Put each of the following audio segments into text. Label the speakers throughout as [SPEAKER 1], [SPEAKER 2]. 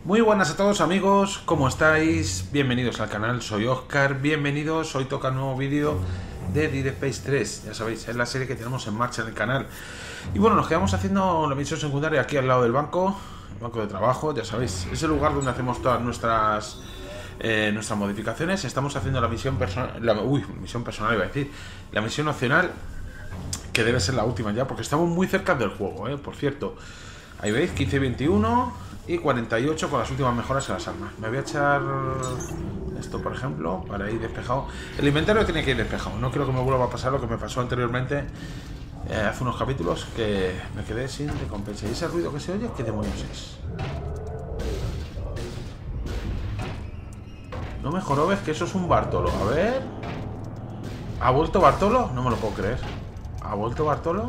[SPEAKER 1] Muy buenas a todos amigos, ¿cómo estáis? Bienvenidos al canal, soy Oscar, bienvenidos, hoy toca un nuevo vídeo de Dead Space 3, ya sabéis, es la serie que tenemos en marcha en el canal. Y bueno, nos quedamos haciendo la misión secundaria aquí al lado del banco, el banco de trabajo, ya sabéis, es el lugar donde hacemos todas nuestras modificaciones. Estamos haciendo la misión personal, misión personal iba a decir, la misión opcional, que debe ser la última ya, porque estamos muy cerca del juego, por cierto. Ahí veis, 15 y 21 y 48 con las últimas mejoras a las armas. Me voy a echar esto, por ejemplo, para ir despejado. El inventario tiene que ir despejado. No quiero que me vuelva a pasar lo que me pasó anteriormente, hace unos capítulos, que me quedé sin recompensa. ¿Y ese ruido que se oye? ¿Qué demonios es? No me jorobes, que eso es un Bartolo. A ver... ¿Ha vuelto Bartolo? No me lo puedo creer. ¿Ha vuelto Bartolo?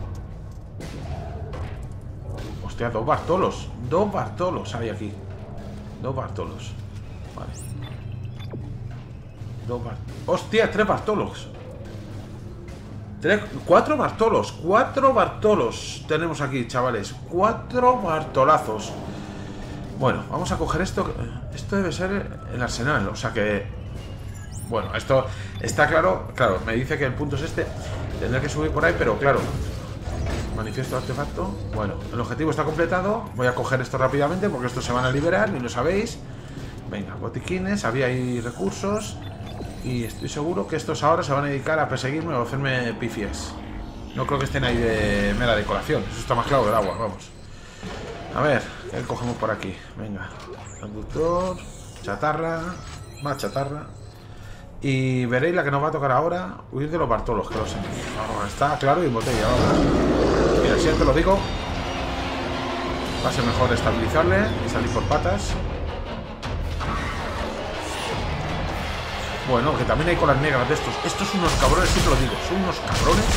[SPEAKER 1] Hostia, dos Bartolos. Dos Bartolos hay aquí. Dos Bartolos. Vale. Hostia, tres Bartolos. Cuatro Bartolos. Cuatro Bartolos tenemos aquí, chavales. Cuatro Bartolazos. Bueno, vamos a coger esto. Esto debe ser el arsenal. O sea que... Bueno, esto está claro. Claro, me dice que el punto es este. Tendré que subir por ahí, pero claro... Manifiesto artefacto. Bueno, el objetivo está completado. Voy a coger esto rápidamente porque estos se van a liberar y lo sabéis. Venga, botiquines, había ahí recursos. Y estoy seguro que estos ahora se van a dedicar a perseguirme o a hacerme pifias. No creo que estén ahí de mera decoración. Eso está más claro del agua, vamos. A ver, ¿qué cogemos por aquí? Venga, conductor, chatarra, más chatarra. Y veréis la que nos va a tocar ahora. Huir de los Bartolos, que lo sé. Vamos, está claro y en botella, vamos. Mira, si te lo digo, va a ser mejor estabilizarle y salir por patas. Bueno, que también hay colas negras de estos. Estos son unos cabrones, siempre lo digo. Son unos cabrones.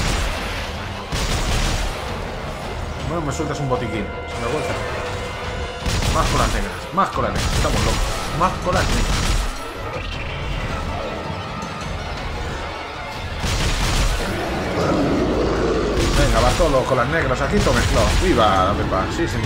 [SPEAKER 1] Bueno, me sueltas un botiquín. Se me vuelta. Más colas negras, más colas negras. Estamos locos. Más colas negras. Venga, Bartolo, con las negras aquí, todo mezclado. ¡Viva la pepa! Sí, señor.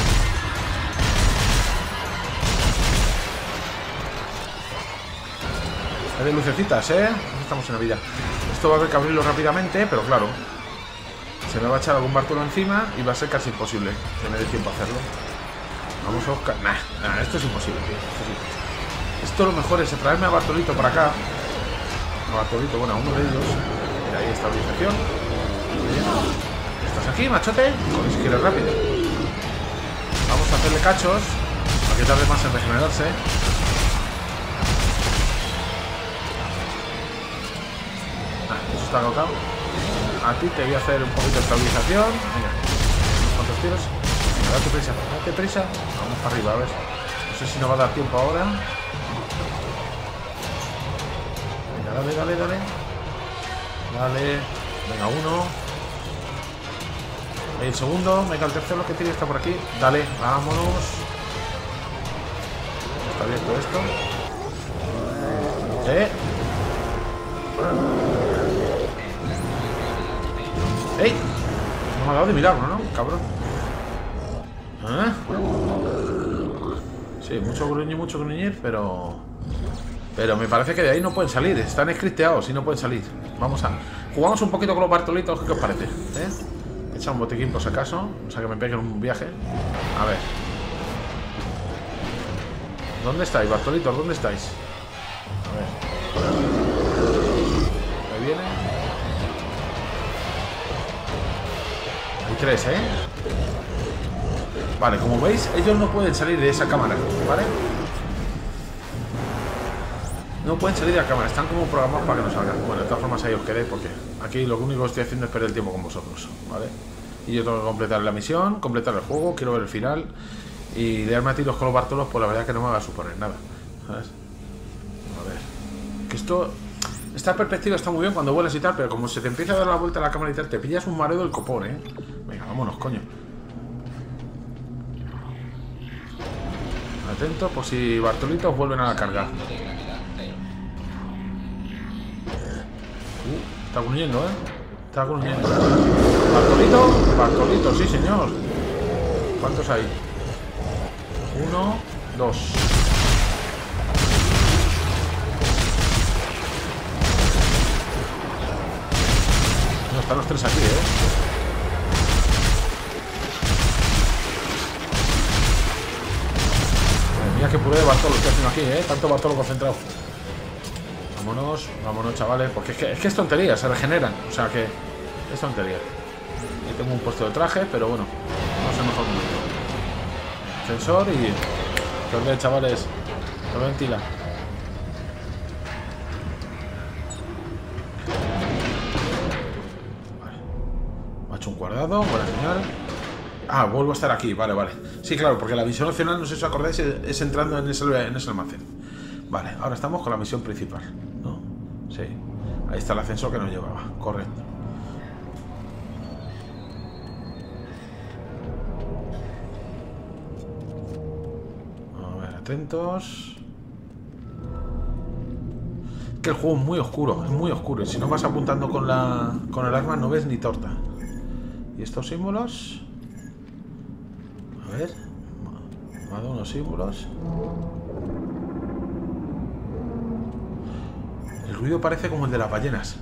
[SPEAKER 1] Hay de lucecitas, estamos en Navidad. Esto va a haber que abrirlo rápidamente, pero claro, se me va a echar algún Bartolo encima y va a ser casi imposible que me dé tiempo a hacerlo. Vamos a buscar... Nah, esto es imposible, tío. Esto lo mejor es traerme a Bartolito por acá. A Bartolito, bueno, a uno de ellos. Mira, ahí estabilización. ¿Estás aquí, machote? Con si quieres rápido. Vamos a hacerle cachos para que tarde más en regenerarse. Eso está agotado. A ti te voy a hacer un poquito de estabilización. Venga, unos cuantos tiros. Venga, date prisa, date prisa. Vamos para arriba, a ver. No sé si nos va a dar tiempo ahora. Venga, dale, dale, dale. Dale. Venga, uno. El segundo, venga, el tercero, que tiene, está por aquí. Dale, vámonos. Está abierto esto. ¡Ey! No me ha dado de milagro, ¿no? Cabrón. Sí, mucho gruñir, pero me parece que de ahí no pueden salir. Están scripteados y no pueden salir. Vamos a... Jugamos un poquito con los Bartolitos, ¿qué os parece? Echa un botiquín por si acaso. O sea, que me peguen un viaje. A ver. ¿Dónde estáis, Bartolitos? ¿Dónde estáis? A ver. Ahí viene. Hay tres, Vale, como veis, ellos no pueden salir de esa cámara, ¿vale? No pueden salir de la cámara, están como programados para que no salgan. Bueno, de todas formas ahí os quedé porque aquí lo único que estoy haciendo es perder el tiempo con vosotros, ¿vale? Y yo tengo que completar la misión, completar el juego, quiero ver el final. Y darme a tiros con los Bartolos, pues la verdad es que no me va a suponer nada, ¿sabes? A ver. Que esto... Esta perspectiva está muy bien cuando vuelas y tal, pero como se te empieza a dar la vuelta a la cámara y tal, te pillas un mareo del copón, Venga, vámonos, coño. Atentos por si Bartolitos vuelven a la carga. Está gruñendo, Está gruñendo. ¿Bartolito? Bartolito, sí, señor. ¿Cuántos hay? Uno. 2. No, están los 3 aquí, Madre mía, qué puré de Bartolo estoy haciendo aquí, Tanto Bartolo concentrado. Vámonos, vámonos, chavales. Porque es que es tontería, se regeneran. O sea que es tontería. Ahí tengo un puesto de traje, pero bueno, no es el mejor momento. Sensor y... Perder, chavales. Lo ventila. Vale. Me ha hecho un guardado, buena señal. Ah, vuelvo a estar aquí, vale, vale. Sí, claro, porque la misión opcional, no sé si os acordáis, es entrando en ese almacén. Vale, ahora estamos con la misión principal, ¿no? Sí. Ahí está el ascensor que nos llevaba, correcto. A ver, atentos. Que el juego es muy oscuro, y si no vas apuntando con el arma no ves ni torta. ¿Y estos símbolos? A ver, me ha dado unos símbolos. El ruido parece como el de las ballenas.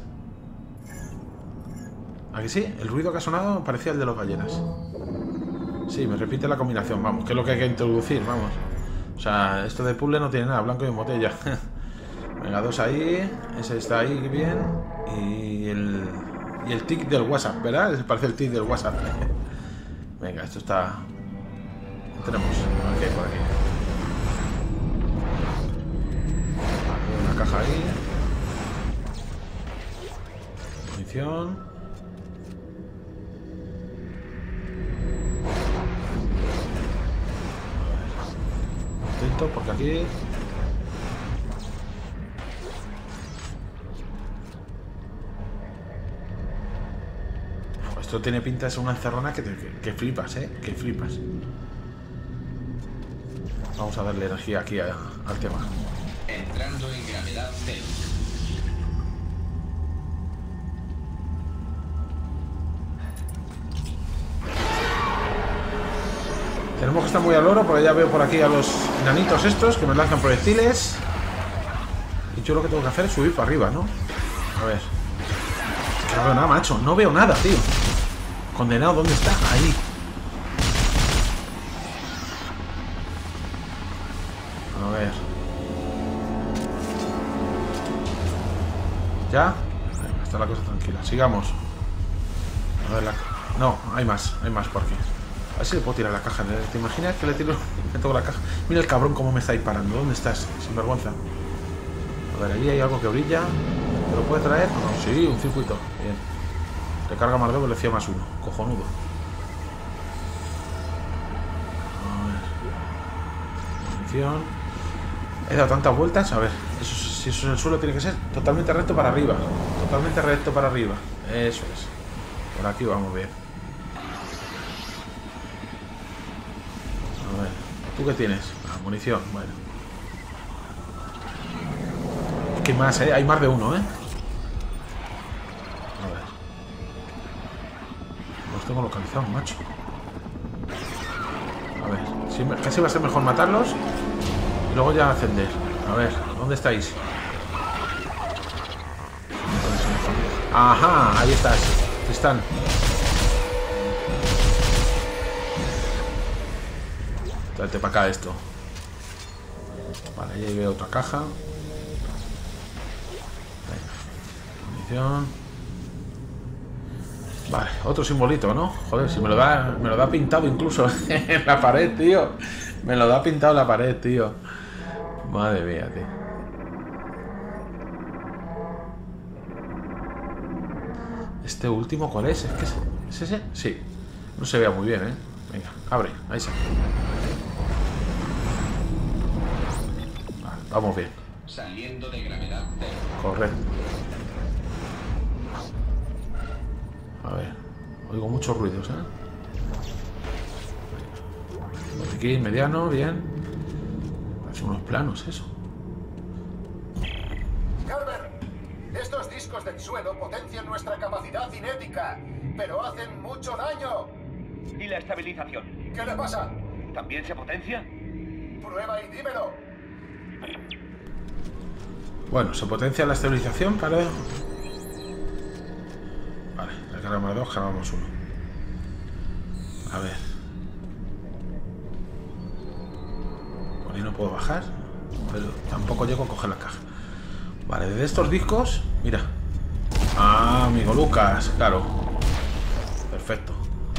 [SPEAKER 1] ¿A que sí? El ruido que ha sonado parecía el de las ballenas. Sí, me repite la combinación, vamos, que es lo que hay que introducir, vamos. O sea, esto de puzzle no tiene nada, blanco y en botella. Venga, 2 ahí, ese está ahí bien. Y el tic del WhatsApp, ¿verdad? Parece el tic del WhatsApp. Venga, esto está... Tenemos, aquí, por aquí. Vale, una caja ahí. Munición. Atento, porque aquí... Esto tiene pinta de ser una encerrona que flipas, que flipas. Vamos a darle energía aquí al tema.
[SPEAKER 2] Entrando en gravedad cero.
[SPEAKER 1] Tenemos que estar muy al loro porque ya veo por aquí a los enanitos estos que me lanzan proyectiles. Y yo lo que tengo que hacer es subir para arriba, ¿no? A ver. Es que no veo nada, macho. No veo nada, tío. Condenado, ¿dónde está? Ahí. A ver. ¿Ya? Venga, está la cosa tranquila. Sigamos. A ver, no, hay más por aquí. A ver si le puedo tirar la caja. ¿Te imaginas que le tiro? Me toco la caja. Mira el cabrón cómo me está disparando. ¿Dónde estás? Sin vergüenza. A ver, ahí hay algo que brilla. ¿Te lo puede traer? No, sí, un circuito. Bien. Recarga más 2, velocidad más 1. Cojonudo. A ver. Munición. He dado tantas vueltas. A ver. Eso, si eso es el suelo, tiene que ser totalmente recto para arriba. Totalmente recto para arriba. Eso es. Por aquí vamos bien. A ver. ¿Tú qué tienes? Ah, munición. Bueno. ¿Qué más, Hay más de uno, Los tengo localizados, macho. A ver, casi va a ser mejor matarlos y luego ya ascender. A ver, ¿dónde estáis? Ajá, ahí estás. Están. Tráete para acá esto. Vale, ahí veo otra caja. Venga. Munición. Vale, otro simbolito, ¿no? Joder, si me lo da pintado incluso en la pared, tío. Me lo da pintado en la pared, tío. Madre mía, tío. ¿Este último cuál es? ¿Es ese? Sí. No se vea muy bien, Venga, abre. Ahí está. Vale, vamos bien.
[SPEAKER 2] Saliendo de gravedad cero.
[SPEAKER 1] Correcto. A ver, oigo muchos ruidos, Por aquí, mediano, bien. Parece unos planos, eso.
[SPEAKER 3] Carver, estos discos del suelo potencian nuestra capacidad cinética, pero hacen mucho daño.
[SPEAKER 4] ¿Y la estabilización?
[SPEAKER 3] ¿Qué le pasa?
[SPEAKER 4] ¿También se potencia?
[SPEAKER 3] Prueba y dímelo.
[SPEAKER 1] Bueno, se potencia la estabilización para... Vale, le cargamos 2, cargamos 1. A ver. Por ahí no puedo bajar, pero tampoco llego a coger la caja. Vale, de estos discos, mira. Ah, amigo Lucas, claro. Perfecto.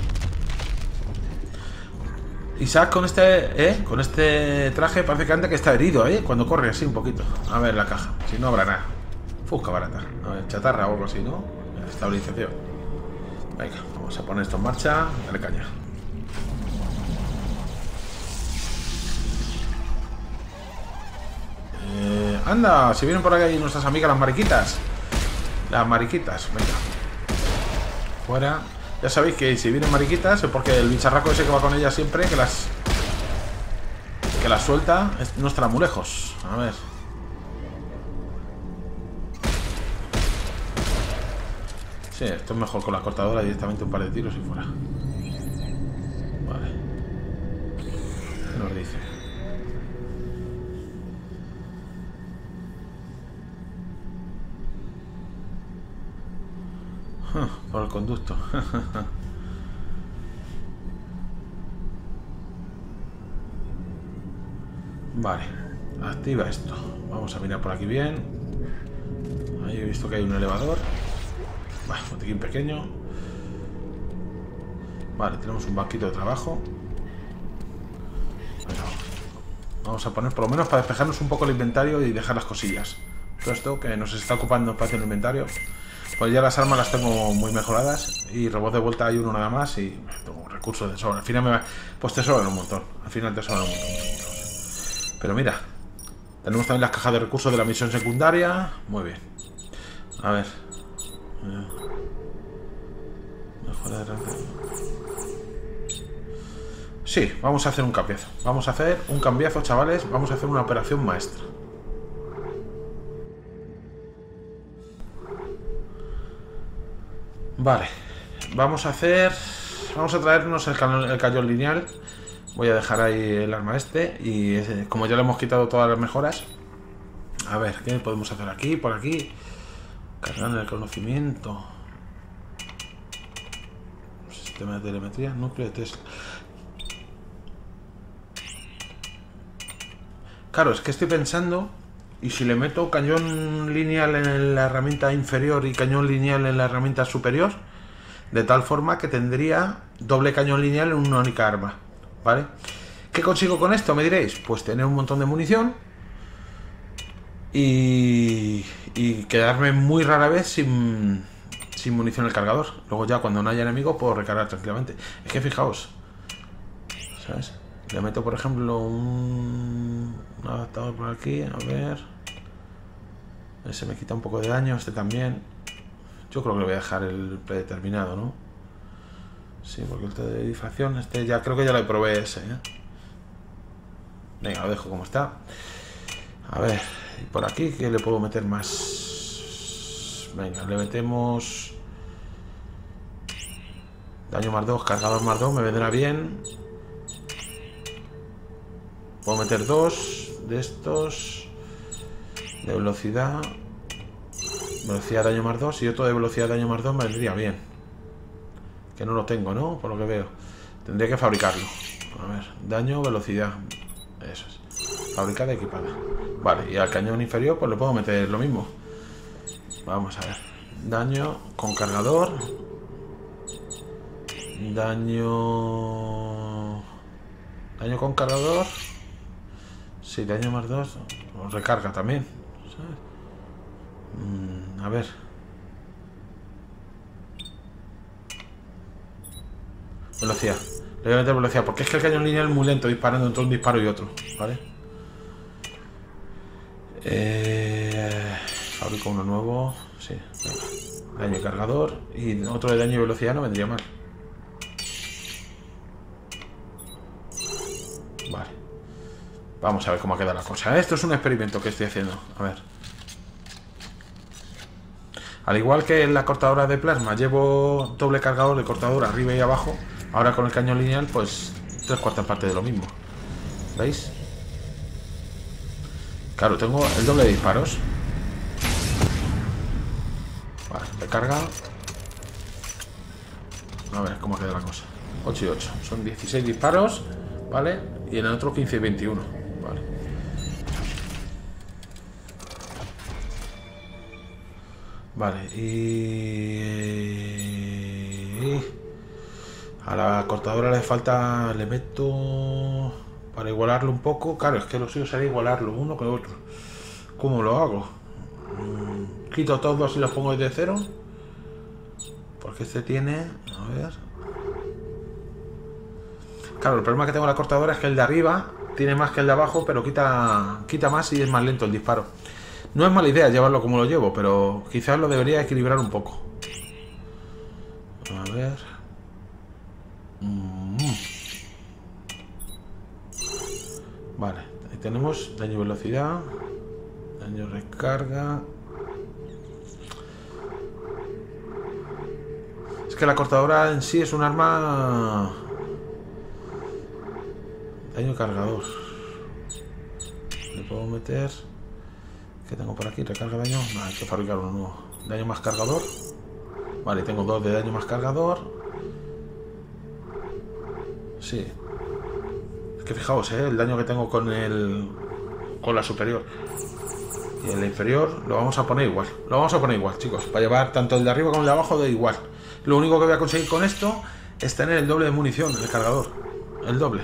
[SPEAKER 1] Isaac con este traje parece que anda que está herido, cuando corre así un poquito. A ver la caja, si no habrá nada. Fusca barata. A ver, chatarra o algo así, ¿no? Estabilización. Venga, vamos a poner esto en marcha. Dale caña. Anda, si vienen por aquí nuestras amigas las mariquitas. Las mariquitas, venga. Fuera. Ya sabéis que si vienen mariquitas es porque el bicharraco ese que va con ellas siempre, que las suelta, no estará muy lejos. A ver. Sí, esto es mejor con la cortadora, directamente un par de tiros y fuera. Vale. ¿Qué nos dice? Por el conducto. Vale, activa esto. Vamos a mirar por aquí bien. Ahí he visto que hay un elevador. Vale, botiquín pequeño. Vale, tenemos un banquito de trabajo. Bueno, vamos a poner por lo menos para despejarnos un poco el inventario y dejar las cosillas. Todo esto que nos está ocupando espacio en el inventario. Pues ya las armas las tengo muy mejoradas. Y robot de vuelta hay uno nada más. Y tengo recursos de sobra. Al final pues te sobran un montón. Al final te sobran un montón. Pero mira, tenemos también las cajas de recursos de la misión secundaria. Muy bien. A ver. Mejora de rango. Sí, vamos a hacer un cambiazo. Vamos a hacer un cambiazo, chavales. Vamos a hacer una operación maestra. Vale, vamos a traernos el cañón lineal. Voy a dejar ahí el arma y como ya le hemos quitado todas las mejoras. A ver, ¿qué podemos hacer aquí? Por aquí. Cargar el conocimiento. Sistema de telemetría, núcleo de Tesla. Claro, es que estoy pensando... Y si le meto cañón lineal en la herramienta inferior y cañón lineal en la herramienta superior, de tal forma que tendría doble cañón lineal en una única arma, ¿vale? ¿Qué consigo con esto? Me diréis, pues tener un montón de munición y quedarme muy rara vez sin munición el cargador. Luego ya cuando no haya enemigo puedo recargar tranquilamente. Es que fijaos, ¿sabes? Le meto, por ejemplo, un adaptador por aquí, a ver. Ese me quita un poco de daño, este también. Yo creo que le voy a dejar el predeterminado, ¿no? Sí, porque el de difracción, este ya creo que ya lo probé ese, Venga, lo dejo como está. A ver, y por aquí, ¿qué le puedo meter más? Venga, le metemos... Daño más 2, cargador más 2, me vendrá bien. Puedo meter 2 de estos de velocidad daño más 2 y otro de velocidad daño más 2 me vendría bien. Que no lo tengo, ¿no? Por lo que veo. Tendría que fabricarlo. A ver, daño, velocidad. Eso es. Fabricada, equipada. Vale, y al cañón inferior pues le puedo meter lo mismo. Vamos a ver. Daño con cargador. Daño con cargador. Sí, daño más 2. Recarga también, ¿sabes? A ver. Velocidad. Le voy a meter velocidad. Porque es que el cañón lineal es muy lento disparando entre un disparo y otro. ¿Vale? Fabrico uno nuevo. Sí, venga. Daño y cargador. Y otro de daño y velocidad no vendría mal. Vale. Vamos a ver cómo queda la cosa. Esto es un experimento que estoy haciendo. A ver. Al igual que en la cortadora de plasma llevo doble cargador de cortadora arriba y abajo, ahora con el cañón lineal pues 3/4 parte de lo mismo. ¿Veis? Claro, tengo el doble de disparos. Vale, recarga. A ver cómo queda la cosa. 8 y 8. Son 16 disparos, ¿vale? Y en el otro 15 y 21. Vale. Vale, y... a la cortadora le falta... Le meto... Para igualarlo un poco. Claro, es que lo suyo sería igualarlo uno con otro. ¿Cómo lo hago? Quito todos y los pongo desde cero. Porque este tiene... A ver... Claro, el problema que tengo en la cortadora es que el de arriba tiene más que el de abajo, pero quita más y es más lento el disparo. No es mala idea llevarlo como lo llevo, pero quizás lo debería equilibrar un poco. A ver... Vale, ahí tenemos daño y velocidad, daño recarga. Es que la cortadora en sí es un arma... Daño cargador. Le puedo meter... ¿Qué tengo por aquí? Recarga daño. No, hay que fabricar uno nuevo. Daño más cargador. Vale, tengo 2 de daño más cargador. Sí. Es que fijaos, el daño que tengo con la superior. Y en la inferior lo vamos a poner igual. Lo vamos a poner igual, chicos. Para llevar tanto el de arriba como el de abajo de igual. Lo único que voy a conseguir con esto es tener el doble de munición en el cargador. El doble.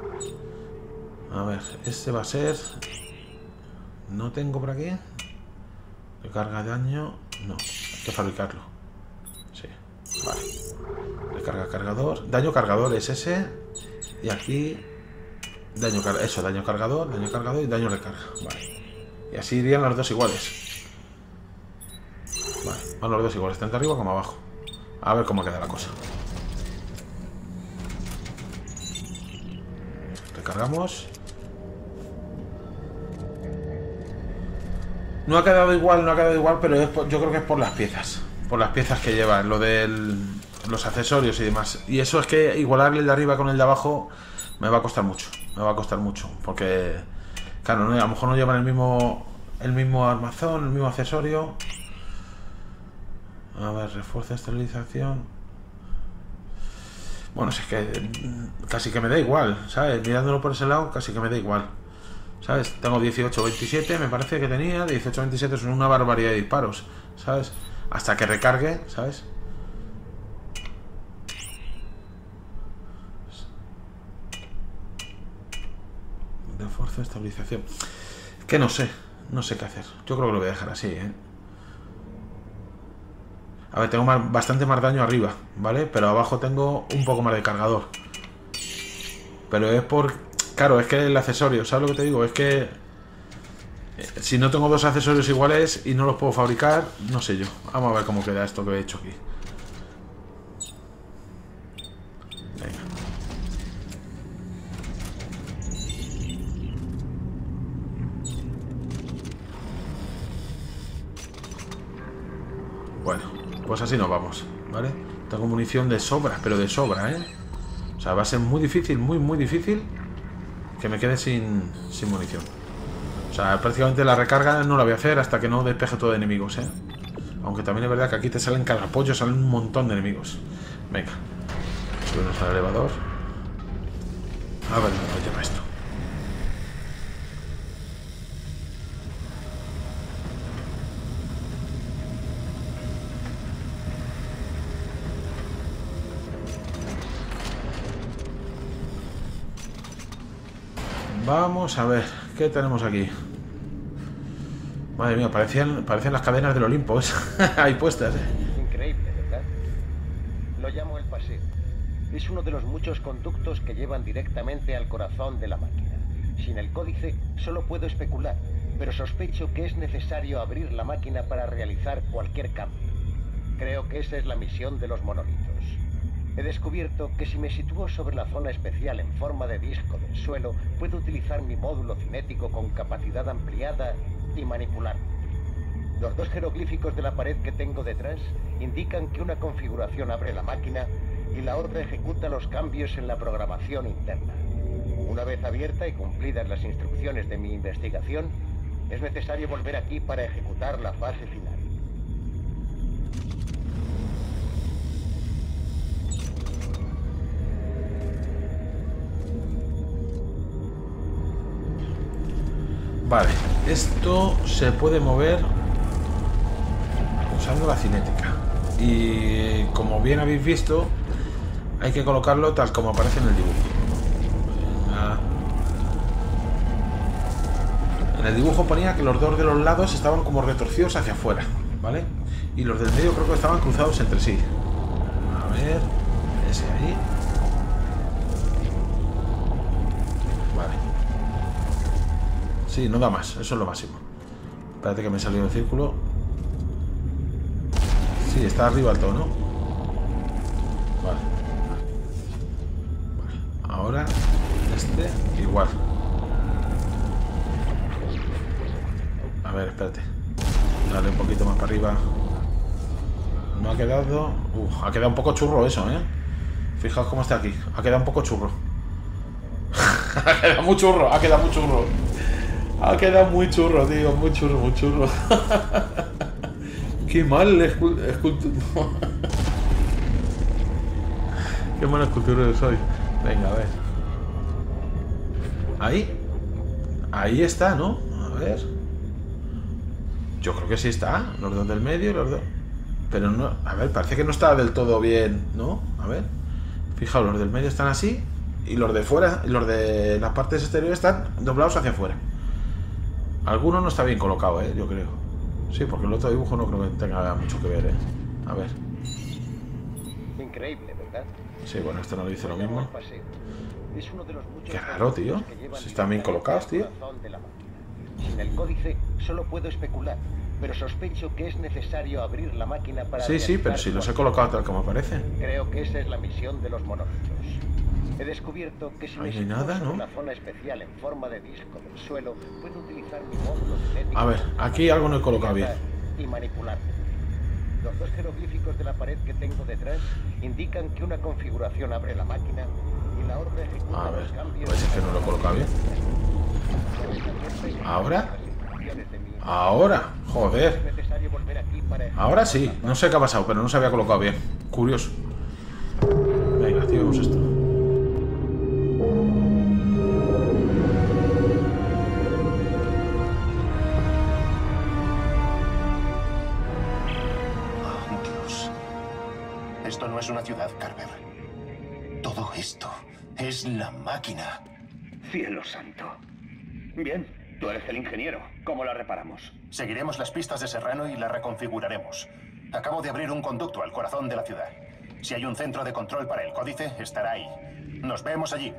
[SPEAKER 1] A ver, este va a ser... No tengo por aquí. Recarga daño. No, hay que fabricarlo. Sí, vale. Recarga cargador. Daño cargador es ese. Y aquí... Daño cargador y daño recarga. Vale. Y así irían los dos iguales. Vale, van los dos iguales, tanto arriba como abajo. A ver cómo queda la cosa. Recargamos. No ha quedado igual, pero yo creo que es por las piezas. Por las piezas que llevan, lo de los accesorios y demás. Y eso es que igualarle el de arriba con el de abajo me va a costar mucho. Me va a costar mucho. Porque, claro, a lo mejor no llevan el mismo armazón, el mismo accesorio. A ver, refuerzo de esterilización. Bueno, si es que casi que me da igual, ¿sabes? Mirándolo por ese lado, casi que me da igual. ¿Sabes? Tengo 18, 27, me parece que tenía. 18, 27 son una barbaridad de disparos, ¿sabes? Hasta que recargue, ¿sabes? Refuerzo de estabilización. Que no sé qué hacer. Yo creo que lo voy a dejar así, ¿eh? A ver, tengo bastante más daño arriba, ¿vale? Pero abajo tengo un poco más de cargador. Pero es por... Claro, es que el accesorio, ¿sabes lo que te digo? Es que si no tengo dos accesorios iguales y no los puedo fabricar, no sé yo. Vamos a ver cómo queda esto que he hecho aquí. Venga. Bueno, pues así nos vamos, ¿vale? Tengo munición de sobra, pero de sobra, ¿eh? O sea, va a ser muy difícil, muy difícil que me quede sin munición. O sea, prácticamente la recarga no la voy a hacer hasta que no despeje todo de enemigos, ¿eh? Aunque también es verdad que aquí te salen cada pollo, salen un montón de enemigos. Venga. Subimos al elevador. A ver dónde nos lleva esto. Vamos a ver, ¿qué tenemos aquí? Madre mía, parecen las cadenas del Olimpo, ahí puestas,
[SPEAKER 4] Increíble, ¿verdad? Lo llamo el paseo. Es uno de los muchos conductos que llevan directamente al corazón de la máquina. Sin el códice, solo puedo especular, pero sospecho que es necesario abrir la máquina para realizar cualquier cambio. Creo que esa es la misión de los monolitos. He descubierto que si me sitúo sobre la zona especial en forma de disco del suelo, puedo utilizar mi módulo cinético con capacidad ampliada y manipularlo. Los dos jeroglíficos de la pared que tengo detrás indican que una configuración abre la máquina y la otra ejecuta los cambios en la programación interna. Una vez abierta y cumplidas las instrucciones de mi investigación, Es necesario volver aquí para ejecutar la fase final.
[SPEAKER 1] Vale, esto se puede mover usando la cinética. Y como bien habéis visto, hay que colocarlo tal como aparece en el dibujo. En el dibujo ponía que los dos de los lados estaban como retorcidos hacia afuera, ¿vale? Y los del medio creo que estaban cruzados entre sí. A ver, ese ahí. Vale. Sí, no da más, eso es lo máximo. Espérate que me salió el círculo. Sí, está arriba el todo, ¿no? Vale. Ahora, este, igual. A ver, espérate. Dale un poquito más para arriba. No ha quedado... ha quedado un poco churro eso, ¿eh? Fijaos cómo está aquí. Ha quedado un poco churro. Ha quedado muy churro, ha quedado muy churro. Ha quedado muy churro, tío. Muy churro, muy churro. Qué mal escultura. Qué mala escultura soy. Venga, a ver. Ahí. Ahí está, ¿no? A ver. Yo creo que sí está. Los dos del medio y los dos. Pero no. A ver, parece que no está del todo bien, ¿no? A ver. Fijaos, los del medio están así. Y los de fuera, los de las partes exteriores están doblados hacia afuera. Alguno no está bien colocado, yo creo. Sí, porque el otro dibujo no creo que tenga mucho que ver, A ver.
[SPEAKER 4] Increíble, ¿verdad?
[SPEAKER 1] Sí, bueno, esto no le dice lo mismo.
[SPEAKER 4] Es uno de los muchos.
[SPEAKER 1] Qué raro, tío. Si están bien colocados, tío.
[SPEAKER 4] Sin el códice solo puedo especular, pero sospecho que es necesario abrir la máquina para...
[SPEAKER 1] Sí, pero si los he colocado tal como aparecen.
[SPEAKER 4] Creo que esa es la misión de los monolitos. He descubierto que si me
[SPEAKER 1] sitúo en
[SPEAKER 4] una zona especial en forma de disco del suelo, puedo utilizar mi módulo cinético.
[SPEAKER 1] A ver, aquí algo no he colocado bien.
[SPEAKER 4] Y manipularlo. Los dos jeroglíficos de la pared que tengo detrás indican que una configuración abre la máquina y la otra ejecuta
[SPEAKER 1] a ver,
[SPEAKER 4] los cambios.
[SPEAKER 1] pues es que no lo he colocado bien. ¿Ahora? Ahora, joder. Ahora sí, no sé qué ha pasado, pero no se había colocado bien. Curioso. Venga, activemos esto.
[SPEAKER 3] Oh, Dios. Esto no es una ciudad, Carver. Todo esto es la máquina.
[SPEAKER 5] Cielo santo. Bien, tú eres el ingeniero. ¿Cómo la reparamos?
[SPEAKER 3] Seguiremos las pistas de Serrano y la reconfiguraremos. Acabo de abrir un conducto al corazón de la ciudad. Si hay un centro de control para el códice, estará ahí. Nos vemos allí.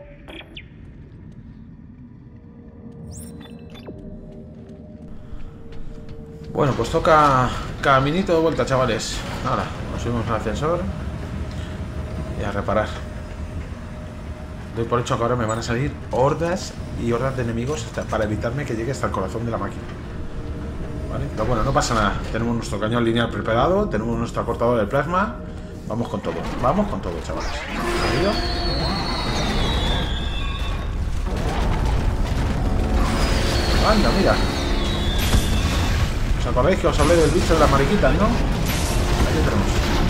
[SPEAKER 1] Bueno, pues toca caminito de vuelta, chavales. Ahora, nos subimos al ascensor y a reparar. Doy por hecho que ahora me van a salir hordas y hordas de enemigos para evitarme que llegue hasta el corazón de la máquina. ¿Vale? Pero bueno, no pasa nada. Tenemos nuestro cañón lineal preparado, tenemos nuestro acortador de plasma. Vamos con todo, chavales. ¿Salido? Anda, mira. ¿Os acordáis que os hablé del bicho de las mariquitas, no? Aquí tenemos.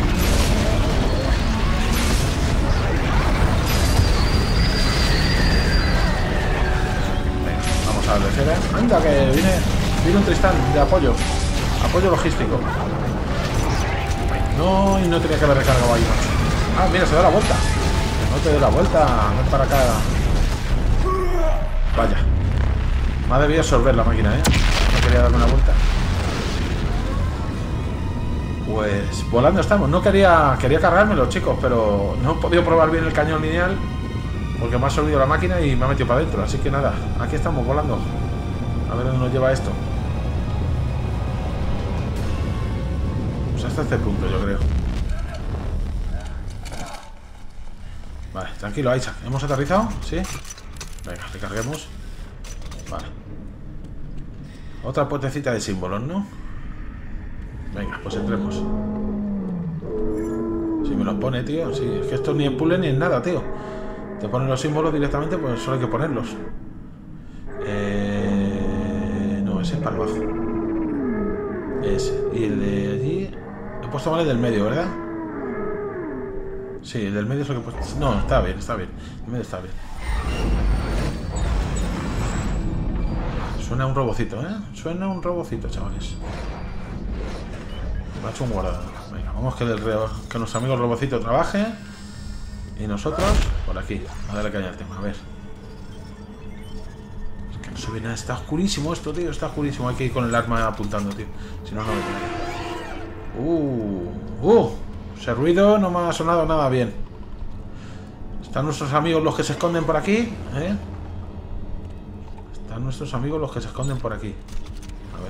[SPEAKER 1] Vamos a darle cera. Anda, que viene un Tristán de apoyo. Apoyo logístico. No, y no tenía que haber recargado ahí, macho. Ah, mira, se da la vuelta. No te dé la vuelta, ven para acá. Vaya. Me ha debido absorber la máquina, No quería darme una vuelta. Pues volando estamos. No quería cargármelo, chicos, pero no he podido probar bien el cañón lineal porque me ha absorbido la máquina y me ha metido para adentro. Así que nada, aquí estamos volando. A ver dónde nos lleva esto. Pues hasta este punto, yo creo. Vale, tranquilo, Isaac. ¿Hemos aterrizado? ¿Sí? Venga, recarguemos. Vale. Otra puertecita de símbolos, ¿no? Venga, pues entremos. Si me los pone, tío. Sí, es que esto ni en puzzle ni en nada, tío. Te ponen los símbolos directamente, pues solo hay que ponerlos. No, ese es para abajo. Ese. Y el de allí... He puesto mal el del medio, ¿verdad? Sí, el del medio es lo que he puesto. No, está bien, está bien. El medio está bien. Suena un robocito, ¿eh? Suena un robocito, chavales. Me ha hecho un guardado. Venga, vamos que nuestro amigo el robocito trabaje. Y nosotros, por aquí. A darle caña al tema, a ver. Es que no se ve nada. Está oscurísimo esto, tío. Está oscurísimo. Hay que ir con el arma apuntando, tío. Si no, no me queda. Ese ruido no me ha sonado nada bien. Están nuestros amigos los que se esconden por aquí, ¿eh? Están nuestros amigos los que se esconden por aquí. A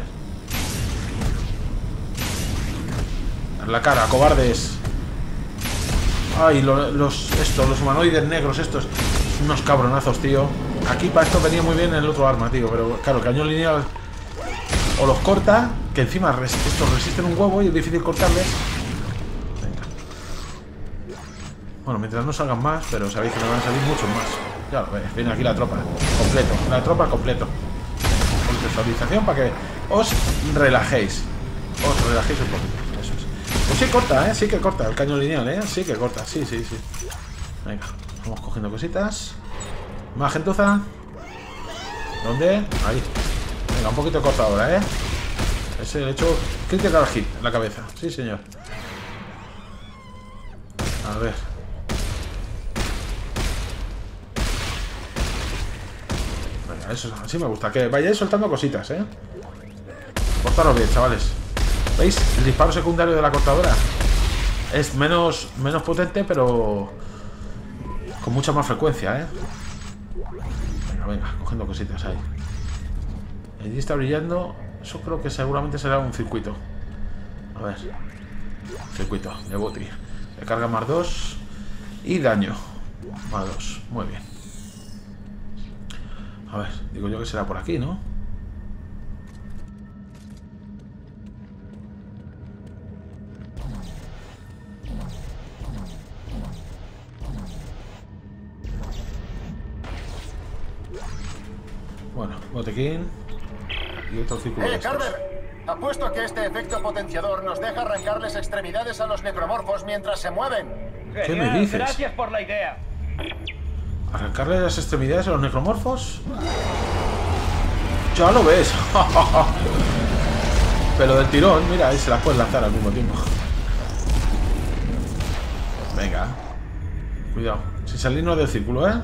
[SPEAKER 1] ver. En la cara, cobardes. Ay, los humanoides negros estos. Unos cabronazos, tío. Aquí para esto venía muy bien el otro arma, tío. Pero claro, el cañón lineal o los corta, que encima estos resisten un huevo y es difícil cortarles. Venga. Bueno, mientras no salgan más, pero sabéis que no van a salir muchos más. Ya lo veis, viene aquí la tropa. Completo, la tropa completo. Contextualización para que os relajéis. Os relajéis un poquito. Eso es. Pues sí corta, sí que corta el cañón lineal, sí que corta, sí. Venga, vamos cogiendo cositas. Más gentuza. ¿Dónde? Ahí. Venga, un poquito corta ahora, Ese he hecho critical hit en la cabeza. Sí, señor. A ver. Venga, eso así me gusta. Que vayáis soltando cositas, Cortaros bien, chavales. ¿Veis? El disparo secundario de la cortadora es menos potente, pero con mucha más frecuencia, Venga, cogiendo cositas ahí. Allí está brillando. Eso creo que seguramente será un circuito. A ver. Circuito de boti. De carga más 2. Y daño más 2. Muy bien. A ver, digo yo que será por aquí, ¿no? Bueno, botequín. Y otro círculo de estos.
[SPEAKER 3] Carver, apuesto a que este efecto potenciador nos deja arrancarles extremidades a los necromorfos mientras se mueven.
[SPEAKER 1] ¿Qué me dices?
[SPEAKER 5] Gracias por la idea.
[SPEAKER 1] ¿Arrancarle las extremidades a los necromorfos? Ya lo ves. Pero del tirón, mira, ahí se las puedes lanzar al mismo tiempo. Venga. Cuidado, sin salirnos del círculo, Ahí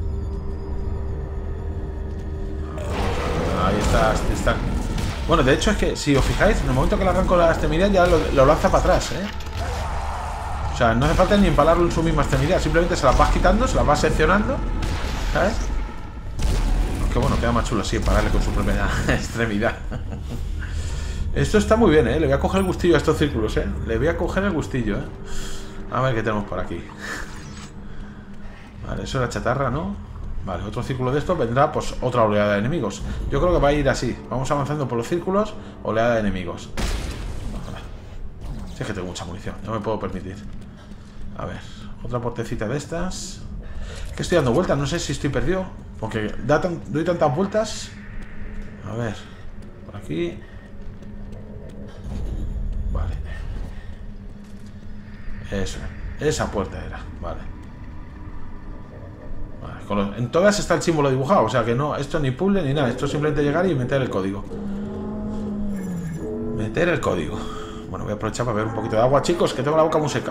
[SPEAKER 1] está. Bueno, de hecho es que, si os fijáis, en el momento que le arranco la extremidad ya lo lanza para atrás, O sea, no hace falta ni empalarlo en su misma extremidad. Simplemente se las vas quitando, se las vas seccionando, ¿sabes? Aunque bueno, queda más chulo así, empalarle con su propia extremidad. Esto está muy bien, Le voy a coger el gustillo a estos círculos, Le voy a coger el gustillo, A ver qué tenemos por aquí. Vale, eso era chatarra, ¿no? Vale, otro círculo de estos vendrá, pues, otra oleada de enemigos. Yo creo que va a ir así. Vamos avanzando por los círculos, oleada de enemigos. Si es que tengo mucha munición, no me puedo permitir. A ver, otra portecita de estas. Es que estoy dando vueltas, no sé si estoy perdido, porque doy tantas vueltas. A ver, por aquí. Vale. Eso, esa puerta era, vale. En todas está el símbolo dibujado, o sea que no, esto ni puzzle ni nada, esto es simplemente llegar y meter el código. Meter el código. Bueno, voy a aprovechar para beber un poquito de agua, chicos, que tengo la boca muy seca.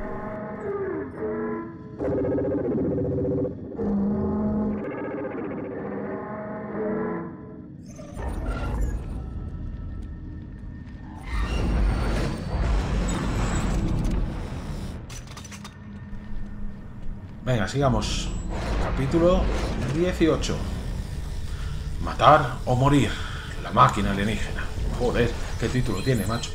[SPEAKER 1] Venga, sigamos. Capítulo 18. Matar o morir. La máquina alienígena. Joder, qué título tiene, macho.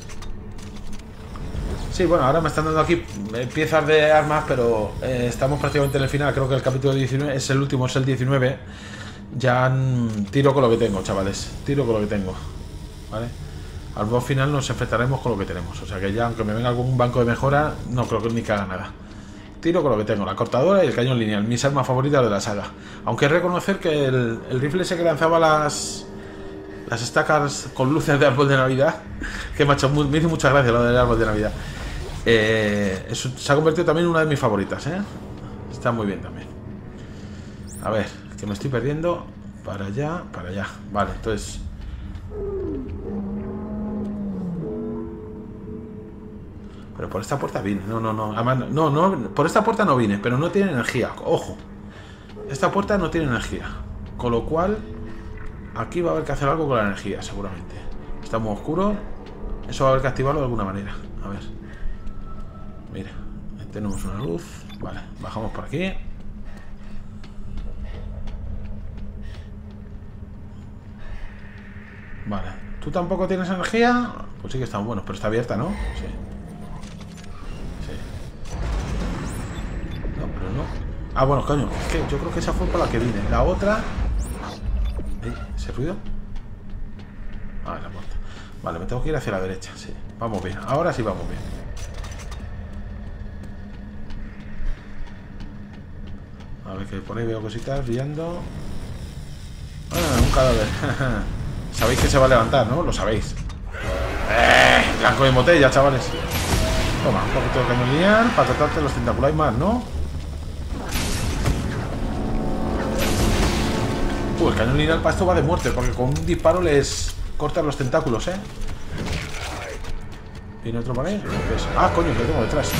[SPEAKER 1] Sí, bueno, ahora me están dando aquí piezas de armas, pero estamos prácticamente en el final. Creo que el capítulo 19 es el último, es el 19. Ya tiro con lo que tengo, chavales. Tiro con lo que tengo. ¿Vale? Al boss final nos enfrentaremos con lo que tenemos. O sea que ya, aunque me venga algún banco de mejora, no creo que ni que haga nada. Tiro con lo que tengo, la cortadora y el cañón lineal, mis armas favoritas de la saga. Aunque he de reconocer que el rifle ese que lanzaba Las estacas con luces de árbol de Navidad. Que me hizo mucha gracia lo del árbol de Navidad. Eso se ha convertido también en una de mis favoritas, ¿eh? Está muy bien también. A ver, que me estoy perdiendo. Para allá, para allá. Vale, entonces... Pero por esta puerta vine. No. Además, no, por esta puerta no vine, pero no tiene energía. Ojo. Esta puerta no tiene energía. Con lo cual, aquí va a haber que hacer algo con la energía, seguramente. Está muy oscuro. Eso va a haber que activarlo de alguna manera. A ver. Mira, ahí tenemos una luz. Vale, bajamos por aquí. Vale. ¿Tú tampoco tienes energía? Pues sí que está bueno, pero está abierta, ¿no? Sí. No, pero no. Ah, bueno, coño, es que yo creo que esa fue por la que vine. La otra... ¿Ese ruido? Ah, la puerta. Vale, me tengo que ir hacia la derecha, sí. Vamos bien, ahora sí vamos bien. A ver, que por ahí veo cositas brillando. Ah, un cadáver. Sabéis que se va a levantar, ¿no? Lo sabéis. Blanco de botella, chavales. Toma, un poquito de cañón lineal para tratarte los tentáculos. Hay más, ¿no? El cañón lineal para esto va de muerte, porque con un disparo les cortan los tentáculos, ¿eh? ¿Viene otro por ahí? Ah, coño, que lo tengo detrás.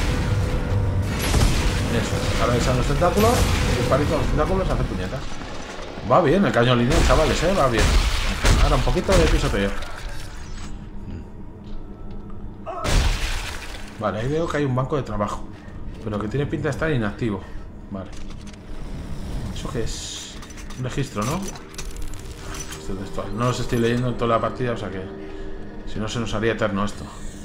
[SPEAKER 1] Eso, ahora echan los tentáculos, disparito a los tentáculos, hace puñetas. Va bien el cañón lineal, chavales, ¿eh? Va bien. Ahora un poquito de pisoteo. Vale, ahí veo que hay un banco de trabajo, pero que tiene pinta de estar inactivo. Vale. ¿Eso qué es? Un registro, ¿no? Esto es textual. No los estoy leyendo en toda la partida, o sea que... Si no se nos haría eterno esto.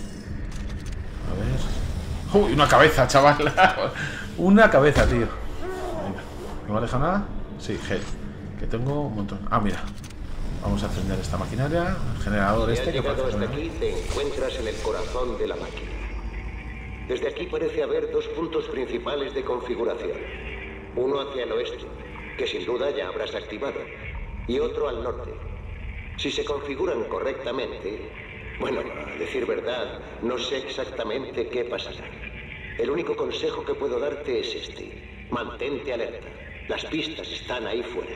[SPEAKER 1] A ver... ¡Uy! Una cabeza, chaval. Una cabeza, tío. Venga. ¿No me ha dejado nada? Sí, G. Que tengo un montón. Ah, mira. Vamos a encender esta maquinaria. El generador
[SPEAKER 4] Si
[SPEAKER 1] este
[SPEAKER 4] has
[SPEAKER 1] que
[SPEAKER 4] llegado
[SPEAKER 1] parece...
[SPEAKER 4] hasta aquí, te encuentras en el corazón de la máquina. Desde aquí parece haber dos puntos principales de configuración. Uno hacia el oeste, que sin duda ya habrás activado, y otro al norte. Si se configuran correctamente, bueno, a decir verdad, no sé exactamente qué pasará. El único consejo que puedo darte es este: mantente alerta. Las pistas están ahí fuera.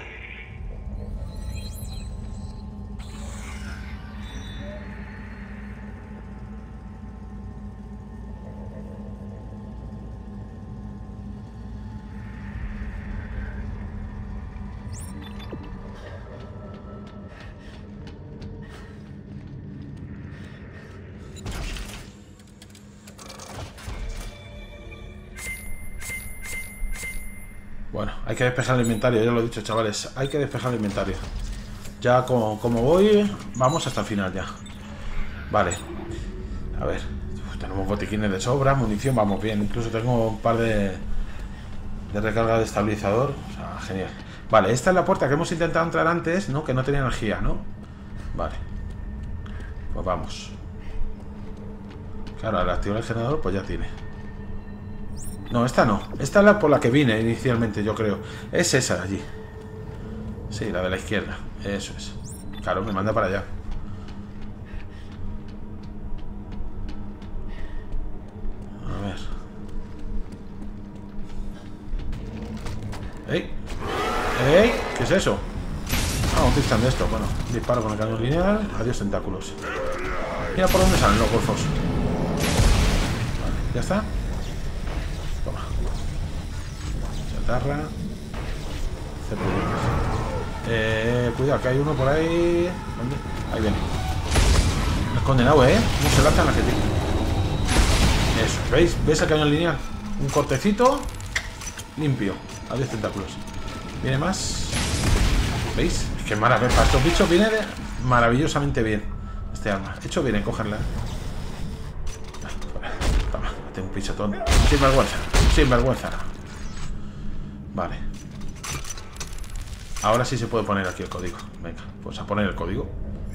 [SPEAKER 1] Bueno, hay que despejar el inventario, ya lo he dicho, chavales. Hay que despejar el inventario. Ya como voy, vamos hasta el final ya. Vale. A ver. Tenemos botiquines de sobra, munición, vamos bien. Incluso tengo un par de recarga de estabilizador. O sea, genial. Vale, esta es la puerta que hemos intentado entrar antes, ¿no? Que no tenía energía, ¿no? Vale. Pues vamos. Claro, al activar el generador, pues ya tiene. No, esta no. Esta es la por la que vine inicialmente, yo creo. Es esa de allí. Sí, la de la izquierda. Eso es. Claro, me manda para allá. A ver. ¡Ey! ¡Ey! ¿Qué es eso? Ah, un tristan de esto. Bueno, disparo con el cañón lineal. Adiós, tentáculos. Mira por dónde salen los golfos. Vale, ya está. Toma. Chatarra. Cuidado, que hay uno por ahí. ¿Dónde? Ahí viene. Es condenado, ¿eh? No se lanza en la gente. Eso, ¿veis? ¿Ves el cañón lineal? Un cortecito limpio. Adiós, tentáculos. ¿Viene más? ¿Veis? Es que maravilla. Para estos bichos viene maravillosamente bien este arma. Hecho bien en cogerla. Toma, tengo un pisotón. Sin vergüenza. Sin vergüenza. Vale. Ahora sí se puede poner aquí el código. Venga, pues a poner el código.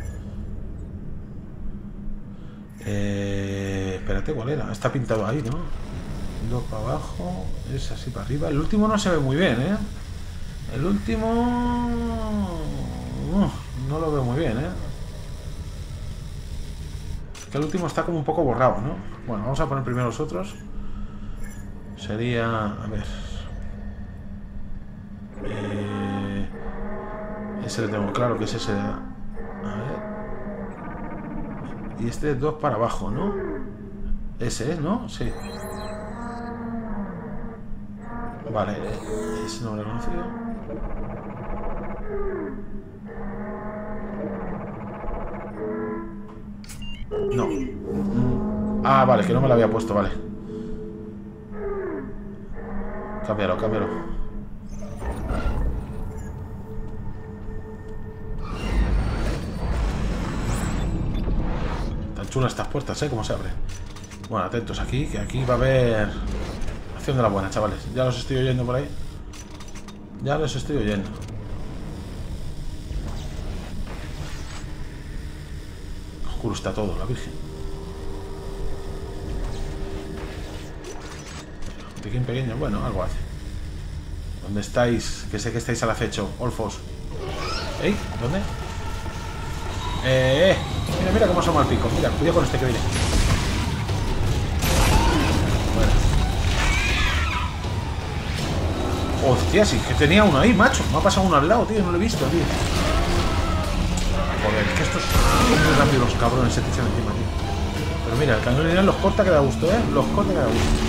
[SPEAKER 1] Espérate, ¿cuál era? Está pintado ahí, ¿no? 2 para abajo. Es así para arriba. El último no se ve muy bien, ¿eh? El último... No lo veo muy bien, ¿eh? Que el último está como un poco borrado, ¿no? Bueno, vamos a poner primero los otros. Sería... A ver... ese le tengo claro que es ese... A ver... Y este 2 para abajo, ¿no? Ese es, ¿no? Sí. Vale, ese no lo he conocido. No. Ah, vale, que no me lo había puesto, vale. Cámbialo, cámbialo. Tan chulas estas puertas, ¿eh? Cómo se abre. Bueno, atentos aquí, que aquí va a haber acción de la buena, chavales. Ya los estoy oyendo por ahí. Ya los estoy oyendo. Oscuro está todo, la virgen. Pequeño, pequeño, bueno, algo hace. ¿Dónde estáis? Que sé que estáis al acecho, Olfos. ¿Ey? ¿Dónde? Mira, mira cómo asoma el pico. Mira, cuidado con este que viene. Bueno. Hostia, sí, que tenía uno ahí, macho. Me ha pasado uno al lado, tío, no lo he visto, tío. Joder, que estos son muy rápidos los cabrones, se te echan encima, tío. Pero mira, el cañón lineal los corta que da gusto, los corta que da gusto.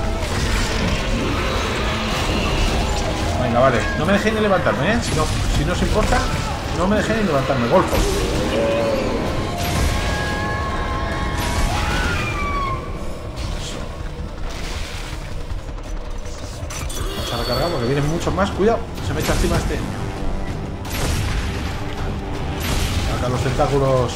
[SPEAKER 1] Venga, vale, no me dejéis ni levantarme, si no os importa, no me dejéis ni levantarme, golfos. Vamos a recargar porque vienen muchos más, cuidado, se me echa encima este. Saca los tentáculos.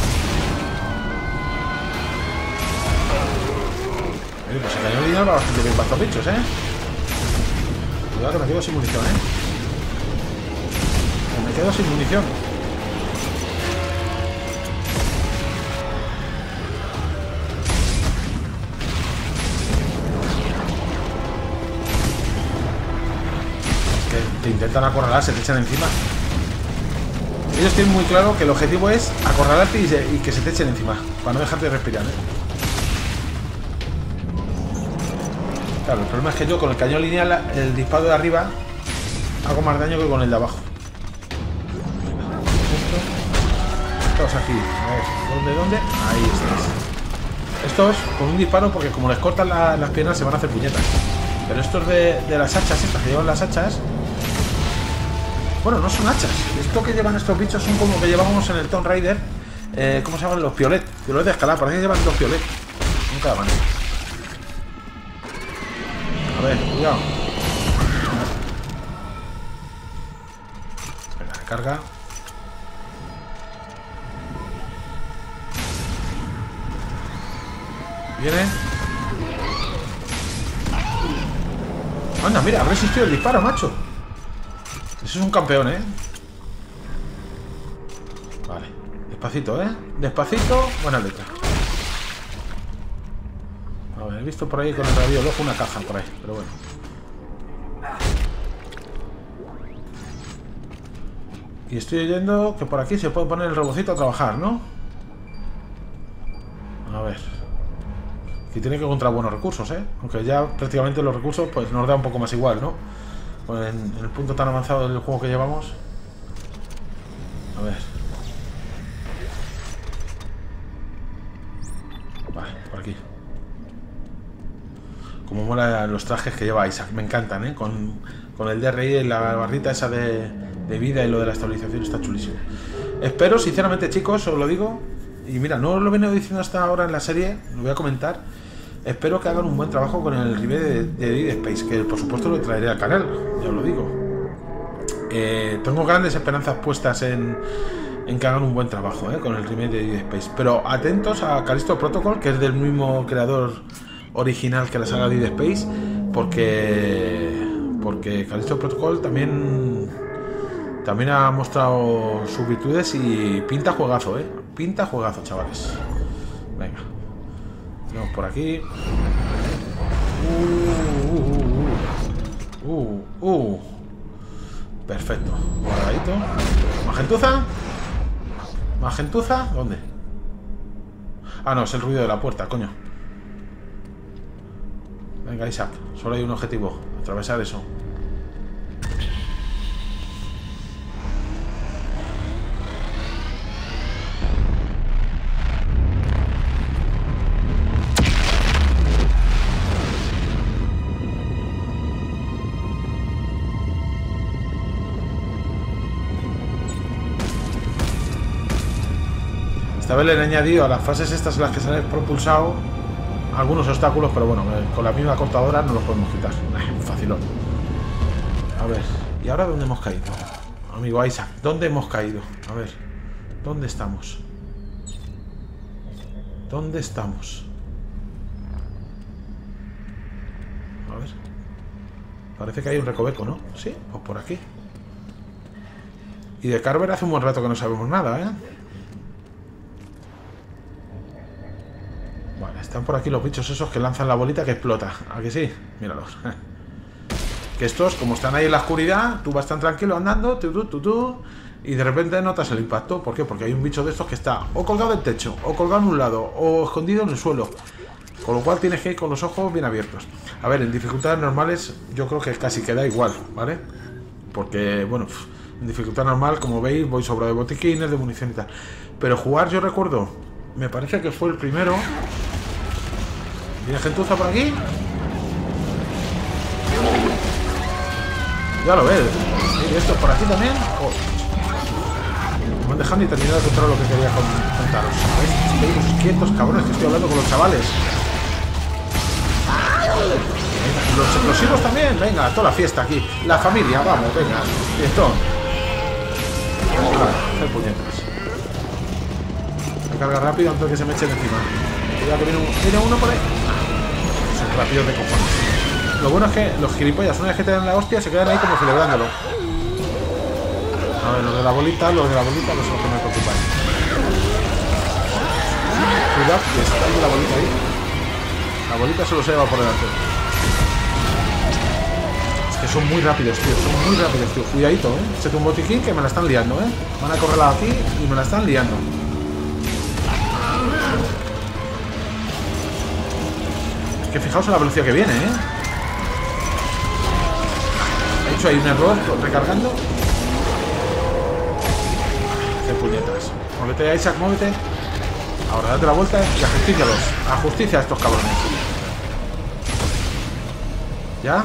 [SPEAKER 1] Pues el cañón lineal va bastante bien para estos bichos, Cuidado que me quedo sin munición, Me quedo sin munición. Que te intentan acorralar, se te echan encima. Ellos tienen muy claro que el objetivo es acorralarte y que se te echen encima, para no dejarte de respirar, Claro, el problema es que yo con el cañón lineal, el disparo de arriba, hago más daño que con el de abajo. Estos aquí, a ver, ¿dónde? Ahí estáis. Estos con un disparo, porque como les cortan las piernas se van a hacer puñetas. Pero estos de las hachas, estas que llevan las hachas... Bueno, no son hachas. Esto que llevan estos bichos son como que llevábamos en el Tomb Raider. ¿Cómo se llaman? Los piolet. Piolet de escalada, parece que llevan dos piolet. Nunca la van. A ver, cuidado. Venga, recarga. Viene. Anda, mira, ha resistido el disparo, macho. Eso es un campeón, Vale, despacito, despacito, buena letra. A ver, he visto por ahí con el radio ojo una caja por ahí, pero bueno. Y estoy oyendo que por aquí se puede poner el robocito a trabajar, ¿no? A ver. Aquí tiene que encontrar buenos recursos, Aunque ya prácticamente los recursos pues nos da un poco más igual, ¿no? Pues en el punto tan avanzado del juego que llevamos. A ver. Vale, por aquí. Como mola los trajes que lleva Isaac, me encantan, con el DRI y la barrita esa de vida y lo de la estabilización está chulísimo. Espero, sinceramente, chicos, os lo digo, y mira, no os lo he venido diciendo hasta ahora en la serie, lo voy a comentar. Espero que hagan un buen trabajo con el remake de Dead Space, que por supuesto lo traeré al canal, ya os lo digo. Tengo grandes esperanzas puestas en que hagan un buen trabajo con el remake de Dead Space. Pero atentos a Callisto Protocol, que es del mismo creador original que la saga Dead Space, porque Callisto Protocol también ha mostrado sus virtudes y pinta juegazo, pinta juegazo, chavales. Venga, tenemos por aquí. Perfecto, guardadito. Magentuza. ¿Más gentuza? ¿Dónde? Ah, no, es el ruido de la puerta, coño. Venga, Isaac, solo hay un objetivo. Atravesar eso. Esta vez le he añadido a las fases estas en las que sale propulsado algunos obstáculos, pero bueno, con la misma cortadora no los podemos quitar. Facilón. A ver, ¿y ahora dónde hemos caído? Amigo Isaac, ¿dónde hemos caído? A ver, ¿dónde estamos? ¿Dónde estamos? A ver. Parece que hay un recoveco, ¿no? Sí, pues por aquí. Y de Carver hace un buen rato que no sabemos nada, ¿eh? Vale, están por aquí los bichos esos que lanzan la bolita que explota. ¿A que sí? Míralos. Que estos, como están ahí en la oscuridad, tú vas tan tranquilo andando, y de repente notas el impacto. ¿Por qué? Porque hay un bicho de estos que está o colgado del techo, o colgado en un lado, o escondido en el suelo. Con lo cual tienes que ir con los ojos bien abiertos. A ver, en dificultades normales yo creo que casi queda igual, ¿vale? Porque, bueno, en dificultad normal, como veis, voy sobrado de botiquines, de munición y tal. Pero jugar, yo recuerdo, me parece que fue el primero. ¿Viene gentuza por aquí? Ya lo ves. ¿Y esto por aquí también? Oh. No me han dejado ni terminar de contar lo que quería contaros. Estéis quietos, cabrones, que estoy hablando con los chavales. Venga, los explosivos también. Venga, toda la fiesta aquí. La familia, vamos, venga. Fiestón. Vale, hacer puñetas. Recarga rápido antes de que se me echen encima. Cuidado que viene uno por ahí. Son rápidos de cojones. Lo bueno es que los gilipollas, una vez que te dan la hostia, se quedan ahí como celebrándolo. A ver, los de la bolita no son los que me preocupan. Cuidado, que está ahí la bolita ahí. La bolita solo se lleva por delante. Es que son muy rápidos, tío. Son muy rápidos, tío. Cuidadito, Échate un botiquín que me la están liando, Van a correr aquí y me la están liando. Es que fijaos en la velocidad que viene, He hecho ahí un error recargando. Qué puñetas. Muévete, Isaac, muévete. Ahora date la vuelta y ajustícialos. Ajusticia a estos cabrones. ¿Ya?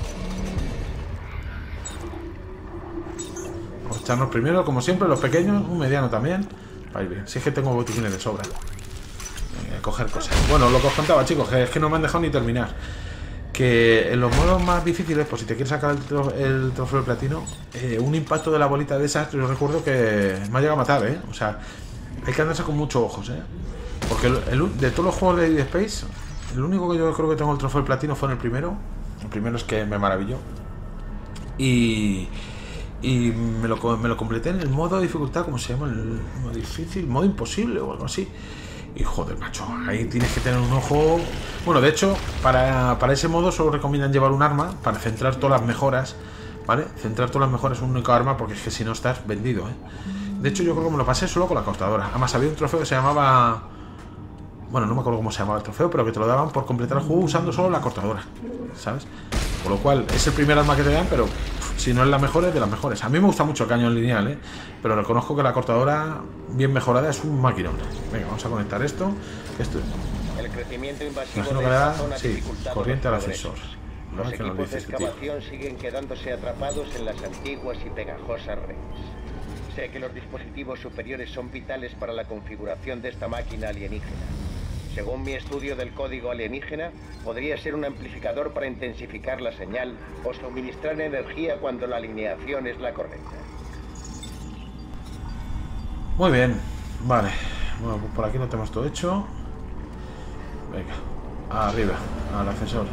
[SPEAKER 1] Vamos a echarnos primero, como siempre, los pequeños. Un mediano también. Para ir bien. Si es que tengo botiquines de sobra. Coger cosas. Bueno, lo que os contaba, chicos, que es que no me han dejado ni terminar. Que en los modos más difíciles, pues si te quieres sacar el trofeo de platino, un impacto de la bolita de esas, yo recuerdo que me ha llegado a matar, O sea, hay que andarse con muchos ojos, Porque de todos los juegos de Dead Space, el único que yo creo que tengo el trofeo de platino fue en el primero. El primero es que me maravilló. Y me lo completé en el modo de dificultad, ¿cómo se llama? El modo difícil, modo imposible o algo así. Y joder, macho, ahí tienes que tener un ojo. Bueno, de hecho, para ese modo solo recomiendan llevar un arma para centrar todas las mejoras, ¿vale? Centrar todas las mejoras en un único arma, porque es que si no estás vendido, De hecho, yo creo que me lo pasé solo con la cortadora. Además, había un trofeo que se llamaba... Bueno, no me acuerdo cómo se llamaba el trofeo, pero que te lo daban por completar el juego usando solo la cortadora, ¿sabes? Por lo cual, es el primer arma que te dan, pero si no es la mejor, es de las mejores. A mí me gusta mucho el cañón lineal, pero reconozco que la cortadora bien mejorada es un maquinón. Venga, vamos a conectar esto.
[SPEAKER 4] El crecimiento invasivo
[SPEAKER 1] imagino que
[SPEAKER 4] de
[SPEAKER 1] le da,
[SPEAKER 4] esta zona
[SPEAKER 1] sí,
[SPEAKER 4] dificulta
[SPEAKER 1] corriente al
[SPEAKER 4] los
[SPEAKER 1] ascensor.
[SPEAKER 4] Los
[SPEAKER 1] Que nos
[SPEAKER 4] equipos de
[SPEAKER 1] dice este tío.
[SPEAKER 4] excavación siguen quedándose atrapados en las antiguas y pegajosas redes. Sé que los dispositivos superiores son vitales para la configuración de esta máquina alienígena. Según mi estudio del código alienígena, podría ser un amplificador para intensificar la señal o suministrar energía cuando la alineación es la correcta.
[SPEAKER 1] Muy bien, vale. Bueno, pues por aquí lo tenemos todo hecho. Venga, arriba, al ascensor.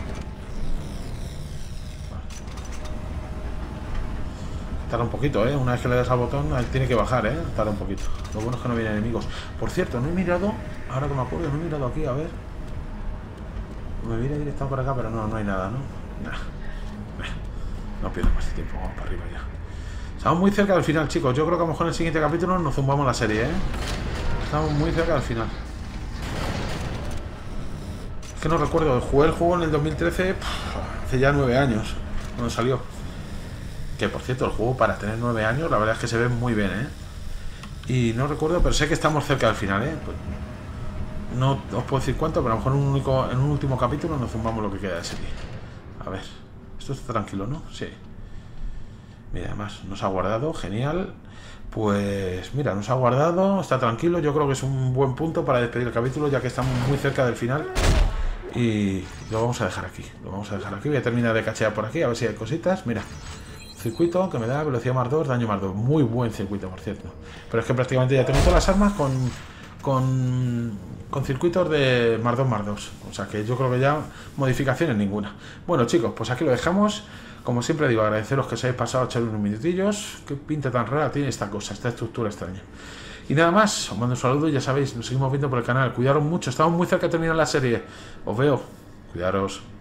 [SPEAKER 1] Tarda un poquito, Una vez que le das al botón, él tiene que bajar, Tarda un poquito. Lo bueno es que no vienen enemigos. Por cierto, no he mirado, ahora que me acuerdo, no he mirado aquí, a ver. Me viene directado para acá, pero no hay nada, ¿no? Nah. No pierdo más tiempo, vamos para arriba ya. Estamos muy cerca del final, chicos. Yo creo que a lo mejor en el siguiente capítulo nos zumbamos la serie, ¿eh? Estamos muy cerca del final. Es que no recuerdo. Jugué el juego en el 2013, hace ya 9 años, cuando salió. Que por cierto, el juego para tener 9 años, la verdad es que se ve muy bien, ¿eh? Y no recuerdo, pero sé que estamos cerca del final, ¿eh? Pues no os puedo decir cuánto, pero a lo mejor en un último capítulo nos zumbamos lo que queda de serie. A ver. Esto está tranquilo, ¿no? Sí. Mira, además nos ha guardado, genial. Pues mira, nos ha guardado, está tranquilo. Yo creo que es un buen punto para despedir el capítulo, ya que estamos muy cerca del final. Y lo vamos a dejar aquí. Lo vamos a dejar aquí. Voy a terminar de cachear por aquí, a ver si hay cositas. Mira, circuito que me da velocidad más 2, daño más 2. Muy buen circuito, por cierto. Pero es que prácticamente ya tengo todas las armas con circuitos de más 2. O sea que yo creo que ya modificaciones ninguna. Bueno, chicos, pues aquí lo dejamos. Como siempre digo, agradeceros que os hayáis pasado a echar unos minutillos. Qué pinta tan rara tiene esta cosa, esta estructura extraña. Y nada más, os mando un saludo y ya sabéis, nos seguimos viendo por el canal. Cuidaros mucho, estamos muy cerca de terminar la serie. Os veo, cuidaros.